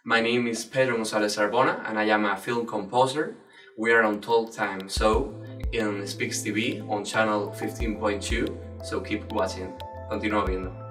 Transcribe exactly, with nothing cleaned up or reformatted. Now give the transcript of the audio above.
My name is Pedro Gonzalez Arbona and I am a film composer. We are on Talktime show in Speaks T V on channel fifteen point two, so keep watching. Continúa viendo.